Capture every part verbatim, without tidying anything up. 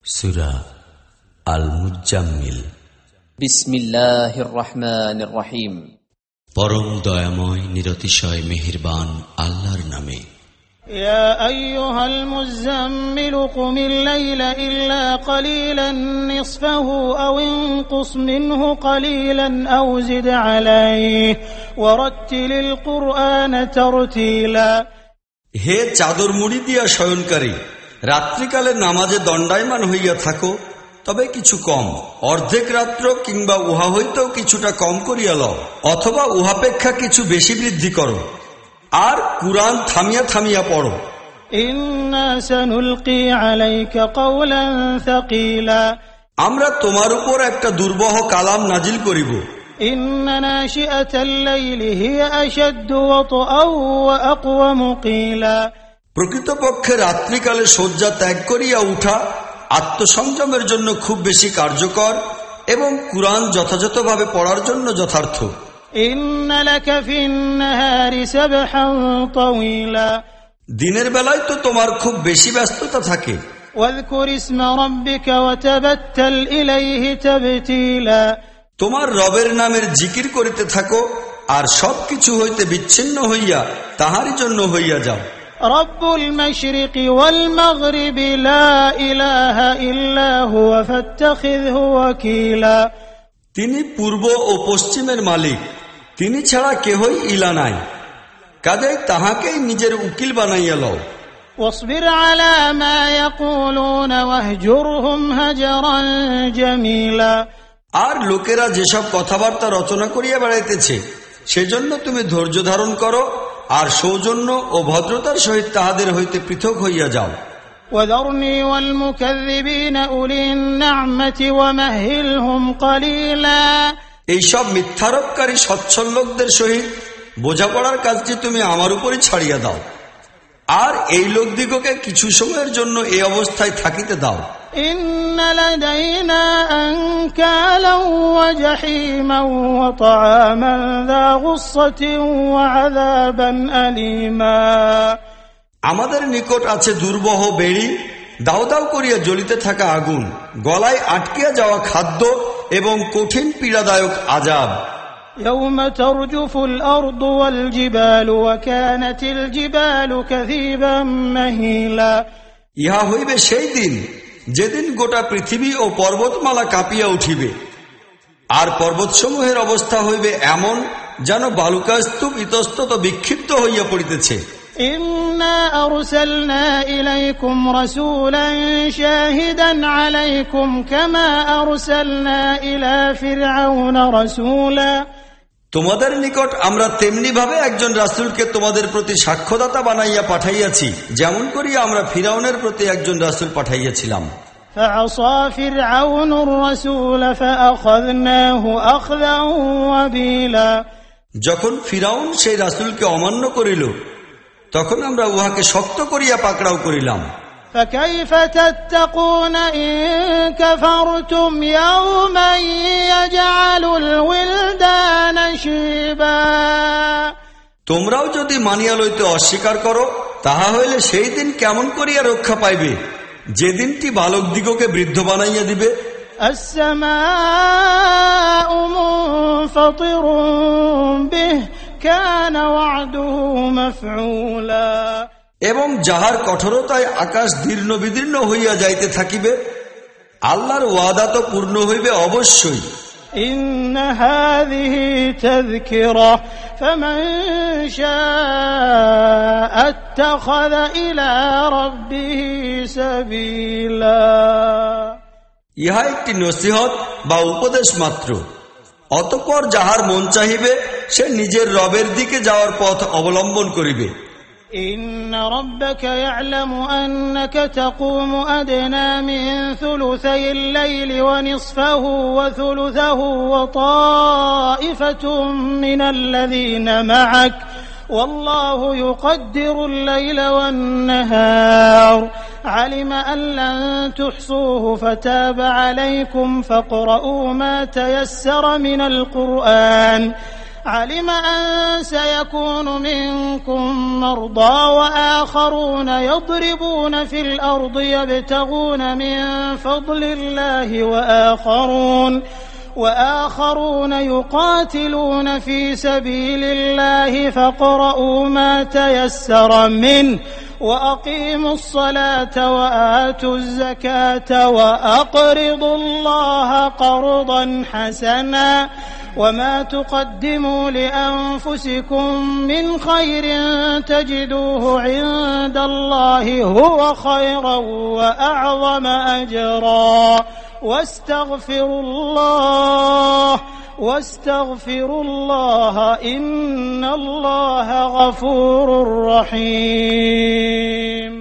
সূরা আল মুজাম্মিল। বিসমিল্লাহির রহমানির রহিম। পরম দয়াময় নিরতিশয় মেহেরবান আল্লাহর নামে। ইয়া আইয়ুহাল মুজাম্মিল কুমিল লাইলা ইল্লা কালিলান নিসফাহু আও ইনকুস মিনহু কালিলান আও জিদ আলাইহি ওয়ারাত্তিলিল কুরআনা তারতিলা। হে চাদর মুড়ি দিয়া শয়নকারী, রাত্রিকালে নামাজে দণ্ডায়মান হইয়া থাকো, তবে কিছু কম, অর্ধেক রাত্র কিংবা উহা হইতেও কিছুটা কম করিয়া লও, অথবা উহাপেক্ষা কিছু বেশি বৃদ্ধি করো, আর কুরআন থামিয়া থামিয়া পড়ো। ইন্না সানুলকি আলাইকা কাওলান সাকিলা। আমরা তোমার উপর একটা দুর্বহ কালাম নাজিল করিব। ইন্না নাশিআতাল লাইলি হিয়া আশাদ্দু ওয়াতআ ওয়া আকওয়ামু কিলা। প্রকৃতপক্ষে রাত্রিকালে শয্যা ত্যাগ করিয়া উঠা আত্মসংযমের জন্য খুব বেশি কার্যকর এবং কুরআন যথাযথভাবে পড়ার জন্য যথার্থ। ইন্না লাকা ফিন নাহারি সাবহান তাওয়িলা। দিনের বেলায় তো তোমার খুব বেশি ব্যস্ততা থাকে। ওয়াযকুর ইসমা রাব্বিকা ওয়া তাবাত্তাল ইলাইহি তাবতীলা। তোমার রবের নামের জিকির করিতে থাকো, আর সবকিছু হইতে বিচ্ছিন্ন হইয়া তাহারই জন্য হইয়া যাও। রব্বুল মাশরিকি ওয়াল মাগরিবি লা ইলাহা ইল্লা হুয়া ফাত্তাখিযহু ওয়াকিলা। তিনি পূর্ব ও পশ্চিমের মালিক, তিনি ছাড়া কেহই ইলা নাই, কাজেই তাহাকেই নিজের উকিল বানাইয়া লও। ওয়াসবির আলা মা ইয়াকুলুনা ওয়াহজুরহুম হাজরান জামিলা। আর লোকেরা যেসব কথাবার্তা রচনা করিয়া বেড়াইতেছে, সেজন্য তুমি ধৈর্য ধারণ করো, আর সৌজন্য ও ভদ্রতার সহিত তাহাদের হইতে পৃথক হইয়া যাও। ওয়াযরনি ওয়াল মুকাযযিবিনা উলিন নি'মাতি ওয়ামাহিলহুম কালিলা। এইসব মিথ্যারোপকারী সচ্ছল লোকদের সহিত বোঝাপড়ার কাজটি তুমি আমার উপরই ছাড়িয়া দাও, আর এই লোকদিগকে কিছু সময়ের জন্য এই অবস্থায় থাকিতে দাও। ইন্না লাদাইনা আনকালান ওয়া জাহিমান ওয়া তা'আমান যা গুসসাতিন ওয়া আযাবান আলীমা। আমাদের নিকট আছে দুর্বহ বেড়ি, দাও দাও করিয়া জ্বলিতে থাকা আগুন, গলায় আটকিয়া যাওয়া খাদ্য এবং কঠিন পীড়াদায়ক আযাব। ইয়াওমা তারজুফুল আরদু ওয়াল জিবালু ওয়া কানাতিল জিবালু কাযীবান মাহিলা। ইহা হইবে সেই দিন যেদিন গোটা পৃথিবী ও পর্বতমালা কাঁপিয়া উঠিবে, আর পর্বতসমূহের অবস্থা হইবে এমন যেন বালুকাস্তূপ ইতস্তত বিক্ষিপ্ত হইয়া পড়িতেছে। ইন্না আরসালনা ইলাইকুম রাসূলান শাহিদান আলাইকুম কামা আরসালনা ইলা ফিরআউনা রাসূলা। তোমাদের নিকট আমরা তেমনি ভাবে একজন রাসূলকে তোমাদের প্রতি সাক্ষ্যদাতা বানাইয়া পাঠাইয়াছি, যেমন করিয়া আমরা ফিরআউনের প্রতি একজন রাসূল পাঠাইয়াছিলাম। ফাআসা ফিরআউনুর রাসূল ফাআখাযনাহু আখযান ওয়াবিলা। যখন ফিরআউন সেই রাসূলকে অমান্য করিল, তখন আমরা উহাকে শক্ত করিয়া পাকড়াও করিলাম। فكيف تتقون إن كفرتم يوما يجعل الولدان شيبا। তোমরাও যদি মানিয়া লইতে অস্বীকার করো, তাহা হইলে সেই দিন কেমন করিয়া রক্ষা পাইবে, যে দিনটি বালক দিগকে বৃদ্ধ বানাইয়া দিবে। السماء منفطر به كان وعده مفعولا। এবং যাহার কঠোরতায় আকাশ দীর্ণ বিদীর্ণ হইয়া যাইতে থাকিবে, আল্লাহর ওয়াদা তো পূর্ণ হইবে অবশ্যই। ইন্না হাযিহি তাযকিরা ফামান শাআ আত্তাখাযা ইলা রাব্বিহি সাবিলা। ইহা একটি নসিহত বা উপদেশ মাত্র, অতঃপর যাহার মন চাহিবে সে নিজের রবের দিকে যাওয়ার পথ অবলম্বন করিবে। إن ربك يعلم أنك تقوم أدنى من ثلثي الليل ونصفه وثلثه وطائفة من الذين معك والله يقدر الليل والنهار علم أن لن تحصوه فتاب عليكم فاقرؤوا ما تيسر من القرآن علم أن سيكون منكم مرضى وآخرون يضربون في الأرض يبتغون من فضل الله وآخرون وآخرون يقاتلون في سبيل الله فاقرؤوا ما تيسر منه وأقيموا الصلاة وآتوا الزكاة وأقرضوا الله قرضا حسنا وما تقدموا لأنفسكم من خير تجدوه عند الله هو خيرا وأعظم أجرا واستغفروا الله واستغفروا الله إن الله غفور رحيم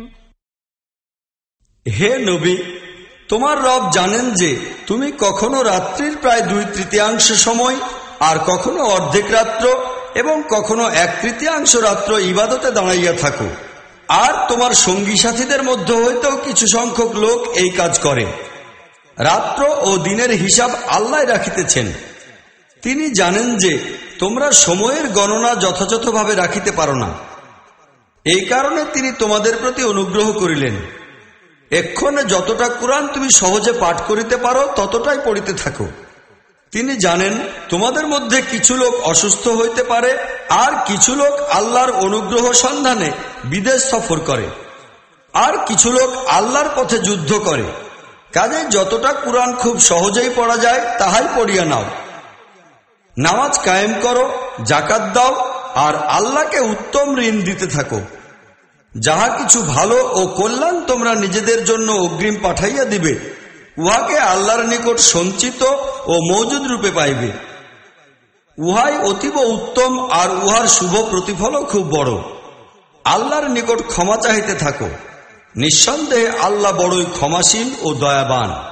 হে নবী, তোমার রব জানেন যে তুমি কখনো রাত্রির প্রায় দুই তৃতীয়াংশ সময় আর কখনো অর্ধেক রাত্র এবং কখনো এক তৃতীয়াংশ রাত্র ইবাদতে দাঁড়াইয়া থাকো, আর তোমার সঙ্গী সাথীদের মধ্যে হইতেও কিছু সংখ্যক লোক এই কাজ করে। রাত্র ও দিনের হিসাব আল্লাহ রাখিতেছেন। তিনি জানেন যে তোমরা সময়ের গণনা যথাযথভাবে রাখিতে পারো না, এই কারণে তিনি তোমাদের প্রতি অনুগ্রহ করিলেন। এক্ষণে যতটা কুরআন তুমি সহজে পাঠ করিতে পারো ততটাই পড়িতে থাকো। তিনি জানেন তোমাদের মধ্যে কিছু লোক অসুস্থ হইতে পারে, আর কিছু লোক আল্লাহর অনুগ্রহ সন্ধানে বিদেশ সফর করে, আর কিছু লোক আল্লাহর পথে যুদ্ধ করে। কাজে যতটা কুরআন খুব সহজেই পড়া যায় তাহাই পড়িয়া নাও। নামাজ কায়েম করো, জাকাত দাও, আর আল্লাহকে উত্তম ঋণ দিতে থাকো। যাহা কিছু ভালো ও কল্যাণ তোমরা নিজেদের জন্য অগ্রিম পাঠাইয়া দিবে, উহাকে আল্লাহর নিকট সঞ্চিত ও মওজুদ রূপে পাইবে। উহাই অতীব উত্তম, আর উহার শুভ প্রতিফলও খুব বড়। আল্লাহর নিকট ক্ষমা চাহিতে থাকো, নিঃসন্দেহে আল্লাহ বড়ই ক্ষমাশীল ও দয়াবান।